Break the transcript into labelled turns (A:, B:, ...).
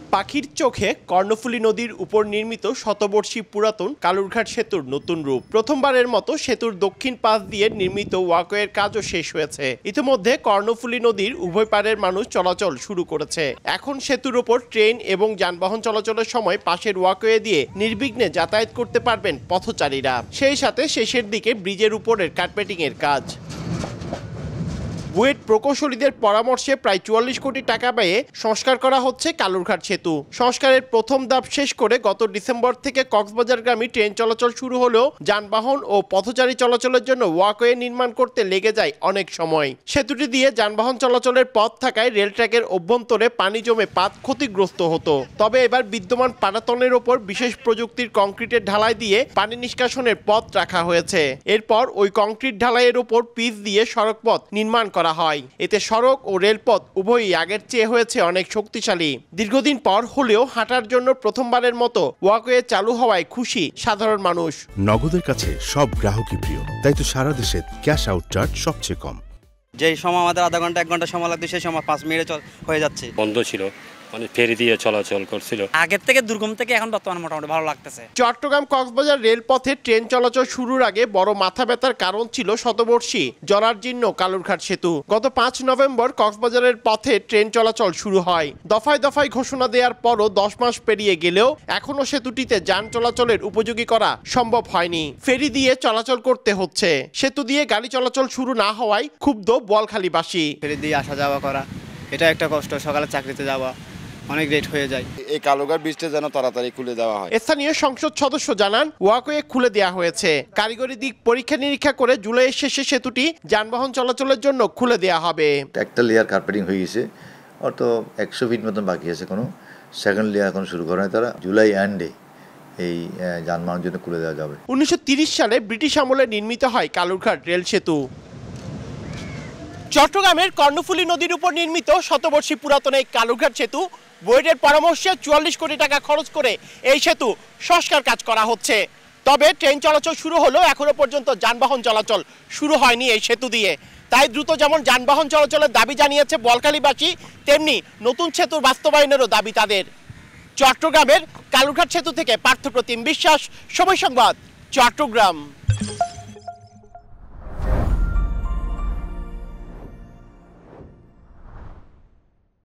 A: পাখির চোখে কর্ণফুলী নদীর উপর নির্মিত শতবর্ষী পুরাতন কালুরঘাট সেতুর নতুন রূপ। প্রথমবারের মতো সেতুর দক্ষিণ পাশ দিয়ে নির্মিত ওয়াকওয়ের কাজও শেষ হয়েছে। ইতিমধ্যে কর্ণফুলী নদীর উভয় পারের মানুষ চলাচল শুরু করেছে। এখন সেতুর উপর ট্রেন এবং যানবাহন চলাচলের সময় পাশের ওয়াকওয়ে দিয়ে নির্বিঘ্নে যাতায়াত করতে পারবেন পথচারীরা। সেই সাথে শেষের দিকে ব্রিজের উপরের কার্পেটিং এর কাজ। বুয়েট প্রকৌশলীদের পরামর্শে প্রায় ৪৪ কোটি টাকা ব্যয়ে সংস্কার করা হচ্ছে কালুরঘাট সেতু। সংস্কারের প্রথম ধাপ শেষ করে গত ডিসেম্বর থেকে কক্সবাজারগামী ট্রেন চলাচল শুরু হলেও যানবাহন ও পথচারী চলাচলের জন্য ওয়াকওয়ে নির্মাণ করতে লেগে যায় অনেক সময়। সেতুটি দিয়ে যানবাহন চলাচলের পথ থাকায় রেল ট্র্যাকের অভ্যন্তরে পানি জমে পাত ক্ষতিগ্রস্ত হতো। তবে এবার বিদ্যমান পাটাতনের ওপর বিশেষ প্রযুক্তির কংক্রিটের ঢালাই দিয়ে পানি নিষ্কাশনের পথ রাখা হয়েছে। এরপর ওই কংক্রিট ঢালাইয়ের ওপর পিচ দিয়ে সড়কপথ নির্মাণ করা হয়। এতে সড়ক ও রেলপথ উভয়ই আগের চেয়ে হয়েছে অনেক শক্তিশালী। দীর্ঘদিন পর হলেও হাঁটার জন্য প্রথমবারের মতো ওয়াকওয়ে চালু হওয়ায় খুশি সাধারণ মানুষ।
B: নগদের কাছে সব গ্রাহকই প্রিয়, তাই তো সারা দেশে ক্যাশ আউট চার্জ সবচেয়ে কম।
C: যেই সময় আমাদের আধা ঘন্টা 1 ঘন্টা সময় লাগতো সেই সময় 5 মিনিটে হয়ে যাচ্ছে।
D: বন্ধ ছিল, মানে ফেরি দিয়ে চলাচল করছিল।
C: আগের থেকে দুর্গম থেকে এখন বর্তমানে মোটামুটি ভালো লাগতেছে।
A: চট্টগ্রাম কক্সবাজার রেলপথে ট্রেন চলাচল শুরুর আগে বড় মাথা ব্যথার কারণ ছিল শতবর্ষী জরাজীর্ণ কালুরঘাট সেতু। গত 5 নভেম্বর কক্সবাজারের পথে ট্রেন চলাচল শুরু হয়। দফায় দফায় ঘোষণা দেওয়ার পরও 10 মাস পেরিয়ে গেলেও এখনো সেতুটিতে যান চলাচলের উপযোগী করা সম্ভব হয়নি। ফেরি দিয়ে চলাচল করতে হচ্ছে। সেতু দিয়ে গাড়ি চলাচল শুরু না হওয়ায় ক্ষুব্ধ বোয়ালখালীবাসী।
C: ফেরি দিয়ে আসা যাওয়া করা এটা একটা কষ্ট, সকালে চাকরিতে যাওয়া অনেক লেট হয়ে যায়।
E: এই কালুরঘাট ব্রিজটা যেন তাড়াতাড়ি খুলে দেওয়া হয়।
A: স্থানীয় সংসদ সদস্য জানান ওয়াকওয়ে খুলে দেওয়া হয়েছে। কারিগরি দিক পরীক্ষা নিরীক্ষা করে জুলাইয়ের শেষে সেতুটি যানবাহন চলাচলের জন্য খুলে দেওয়া হবে।
F: একটা লেয়ার কার্পেটিং হয়ে গেছে, ওর তো 100 ফিট মতন বাকি আছে, কোনো সেকেন্ড লেয়ার এখন শুরু করে তারা। জুলাই এন্ডে এই যানবাহনের জন্য খুলে দেওয়া যাবে।
A: 1930 সালে ব্রিটিশ আমলে নির্মিত হয় কালুরঘাট রেল সেতু। চট্টগ্রামের কর্ণফুলী নদীর উপর নির্মিত শতবর্ষী পুরাতন এই কালুরঘাট সেতু বুয়েটের পরামর্শে ৪৪ কোটি টাকা খরচ করে এই সেতু সংস্কার কাজ করা হচ্ছে। তবে ট্রেন চলাচল শুরু হলেও এখনো পর্যন্ত যানবাহন চলাচল শুরু হয়নি এই সেতু দিয়ে। তাই দ্রুত যেমন যানবাহন চলাচলের দাবি জানিয়েছে বোয়ালখালীবাসী, তেমনি নতুন সেতুর বাস্তবায়নেরও দাবি তাদের। চট্টগ্রামের কালুরঘাট সেতু থেকে পার্থপ্রতিম বিশ্বাস, সময় সংবাদ, চট্টগ্রাম।